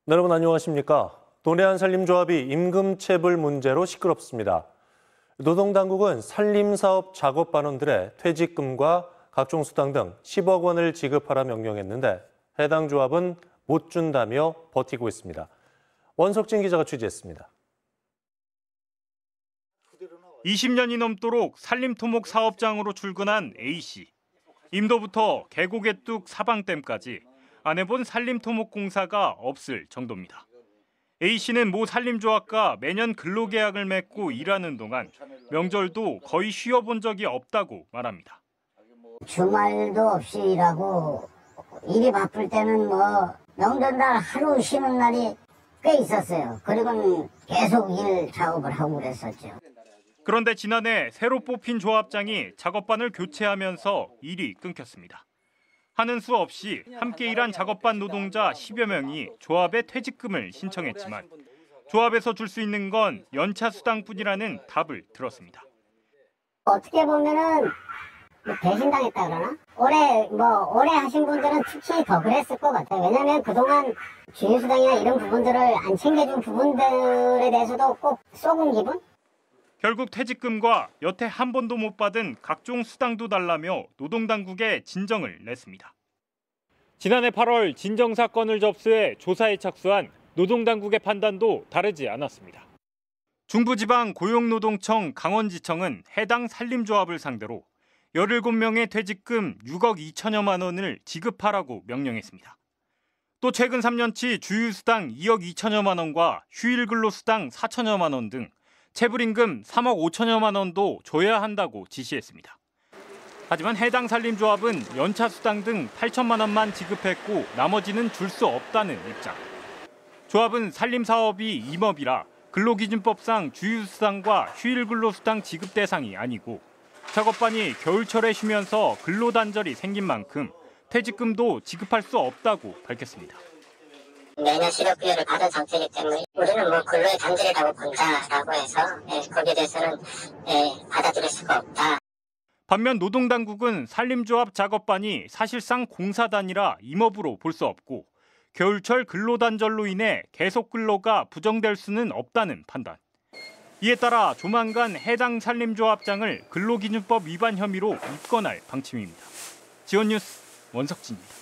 여러분 안녕하십니까? 도내한 산림조합이 임금체불 문제로 시끄럽습니다. 노동당국은 산림사업 작업반원들의 퇴직금과 각종 수당 등 10억 원을 지급하라 명령했는데 해당 조합은 못 준다며 버티고 있습니다. 원석진 기자가 취재했습니다. 20년이 넘도록 산림토목 사업장으로 출근한 A씨. 임도부터 계곡의 뚝 사방댐까지 안 해본 산림토목공사가 없을 정도입니다. A씨는 모 산림조합과 매년 근로계약을 맺고 일하는 동안 명절도 거의 쉬어본 적이 없다고 말합니다. 주말도 없이 일하고 일이 바쁠 때는 명절날 하루 쉬는 날이 꽤 있었어요. 그리고는 계속 일 작업을 하고 그랬었죠. 그런데 지난해 새로 뽑힌 조합장이 작업반을 교체하면서 일이 끊겼습니다. 하는 수 없이 함께 일한 작업반 노동자 10여 명이 조합에 퇴직금을 신청했지만 조합에서 줄 수 있는 건 연차 수당뿐이라는 답을 들었습니다. 어떻게 보면은 배신당했다 그러나? 오래 하신 분들은 특히 더 그랬을 것 같아요. 왜냐하면 그동안 주휴수당이나 이런 부분들을 안 챙겨준 부분들에 대해서도 꼭 쏘은 기분? 결국 퇴직금과 여태 한 번도 못 받은 각종 수당도 달라며 노동당국에 진정을 냈습니다. 지난해 8월 진정사건을 접수해 조사에 착수한 노동당국의 판단도 다르지 않았습니다. 중부지방고용노동청 강원지청은 해당 산림조합을 상대로 17명의 퇴직금 6억 2천여만 원을 지급하라고 명령했습니다. 또 최근 3년치 주휴수당 2억 2천여만 원과 휴일근로수당 4천여만 원 등 체불임금 3억 5천여만 원도 줘야 한다고 지시했습니다. 하지만 해당 산림조합은 연차 수당 등 8천만 원만 지급했고 나머지는 줄 수 없다는 입장. 조합은 산림사업이 임업이라 근로기준법상 주휴수당과 휴일근로수당 지급 대상이 아니고 작업반이 겨울철에 쉬면서 근로단절이 생긴 만큼 퇴직금도 지급할 수 없다고 밝혔습니다. 매년 실업급여를 받은 상태이기 때문에 우리는 근로의 단절이라고 본다라고 해서 거기에 대해서는 받아들일 수가 없다. 반면 노동당국은 산림조합 작업반이 사실상 공사단이라 임업으로 볼 수 없고 겨울철 근로단절로 인해 계속 근로가 부정될 수는 없다는 판단. 이에 따라 조만간 해당 산림조합장을 근로기준법 위반 혐의로 입건할 방침입니다. 지원뉴스 원석진입니다.